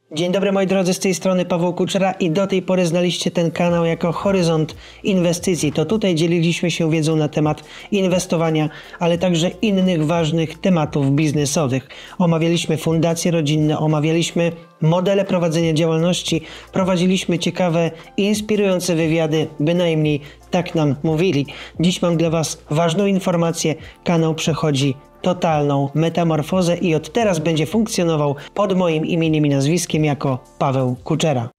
Dzień dobry moi drodzy, z tej strony Paweł Kuczera i do tej pory znaliście ten kanał jako Horyzont Inwestycji. To tutaj dzieliliśmy się wiedzą na temat inwestowania, ale także innych ważnych tematów biznesowych. Omawialiśmy fundacje rodzinne, omawialiśmy modele prowadzenia działalności, prowadziliśmy ciekawe i inspirujące wywiady, bynajmniej tak nam mówili. Dziś mam dla Was ważną informację. Kanał przechodzi totalną metamorfozę i od teraz będzie funkcjonował pod moim imieniem i nazwiskiem jako Paweł Kuczera.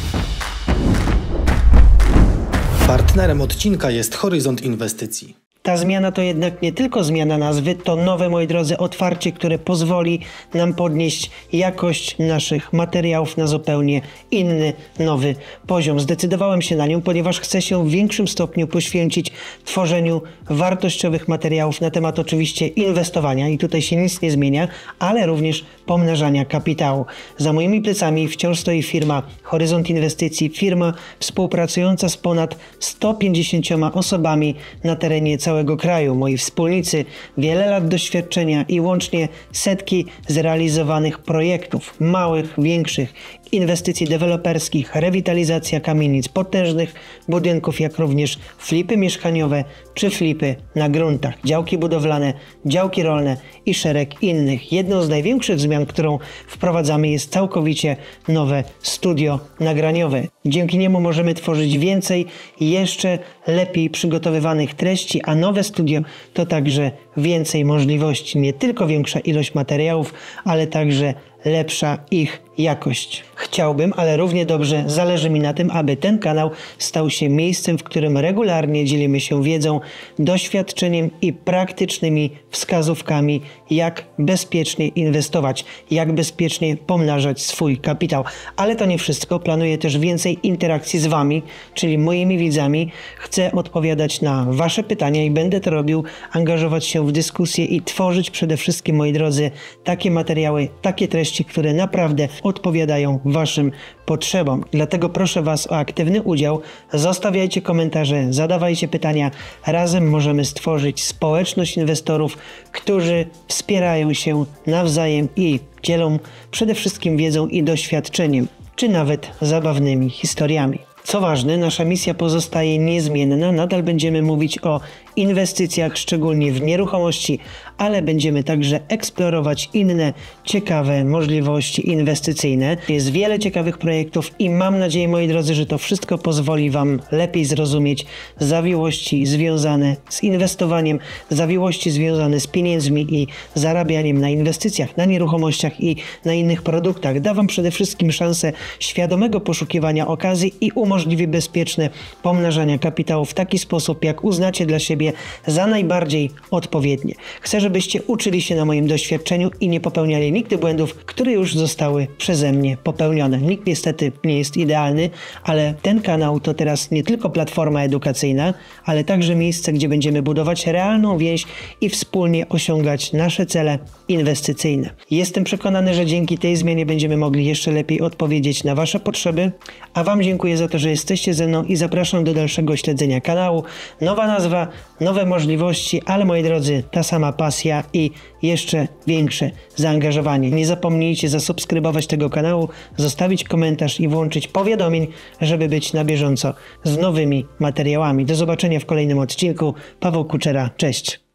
Partnerem odcinka jest Horyzont Inwestycji. Ta zmiana to jednak nie tylko zmiana nazwy, to nowe, moi drodzy, otwarcie, które pozwoli nam podnieść jakość naszych materiałów na zupełnie inny, nowy poziom. Zdecydowałem się na nią, ponieważ chcę się w większym stopniu poświęcić tworzeniu wartościowych materiałów na temat oczywiście inwestowania i tutaj się nic nie zmienia, ale również pomnażania kapitału. Za moimi plecami wciąż stoi firma Horyzont Inwestycji, firma współpracująca z ponad 150 osobami na terenie całego kraju. Moi wspólnicy, wiele lat doświadczenia i łącznie setki zrealizowanych projektów, małych, większych, inwestycji deweloperskich, rewitalizacja kamienic, potężnych budynków, jak również flipy mieszkaniowe czy flipy na gruntach, działki budowlane, działki rolne i szereg innych. Jedną z największych zmian, którą wprowadzamy, jest całkowicie nowe studio nagraniowe. Dzięki niemu możemy tworzyć więcej i jeszcze lepiej przygotowywanych treści, a nowe studio to także więcej możliwości, nie tylko większa ilość materiałów, ale także lepsza ich jakość. Chciałbym, ale równie dobrze zależy mi na tym, aby ten kanał stał się miejscem, w którym regularnie dzielimy się wiedzą, doświadczeniem i praktycznymi wskazówkami, jak bezpiecznie inwestować, jak bezpiecznie pomnażać swój kapitał. Ale to nie wszystko. Planuję też więcej interakcji z Wami, czyli moimi widzami. Chcę odpowiadać na Wasze pytania i będę to robił, angażować się w dyskusję i tworzyć przede wszystkim, moi drodzy, takie materiały, takie treści, które naprawdę odpowiadają Waszym potrzebom. Dlatego proszę Was o aktywny udział. Zostawiajcie komentarze, zadawajcie pytania. Razem możemy stworzyć społeczność inwestorów, którzy wspierają się nawzajem i dzielą przede wszystkim wiedzą i doświadczeniem, czy nawet zabawnymi historiami. Co ważne, nasza misja pozostaje niezmienna. Nadal będziemy mówić o inwestycjach, szczególnie w nieruchomości, ale będziemy także eksplorować inne ciekawe możliwości inwestycyjne. Jest wiele ciekawych projektów i mam nadzieję, moi drodzy, że to wszystko pozwoli Wam lepiej zrozumieć zawiłości związane z inwestowaniem, zawiłości związane z pieniędzmi i zarabianiem na inwestycjach, na nieruchomościach i na innych produktach. Da Wam przede wszystkim szansę świadomego poszukiwania okazji i umożliwi bezpieczne pomnażania kapitału w taki sposób, jak uznacie dla siebie za najbardziej odpowiednie. Chcę, żebyście uczyli się na moim doświadczeniu i nie popełniali nigdy błędów, które już zostały przeze mnie popełnione. Nikt niestety nie jest idealny, ale ten kanał to teraz nie tylko platforma edukacyjna, ale także miejsce, gdzie będziemy budować realną więź i wspólnie osiągać nasze cele inwestycyjne. Jestem przekonany, że dzięki tej zmianie będziemy mogli jeszcze lepiej odpowiedzieć na Wasze potrzeby, a Wam dziękuję za to, że jesteście ze mną i zapraszam do dalszego śledzenia kanału. Nowa nazwa, nowe możliwości, ale moi drodzy, ta sama pasja i jeszcze większe zaangażowanie. Nie zapomnijcie zasubskrybować tego kanału, zostawić komentarz i włączyć powiadomień, żeby być na bieżąco z nowymi materiałami. Do zobaczenia w kolejnym odcinku. Paweł Kuczera, cześć!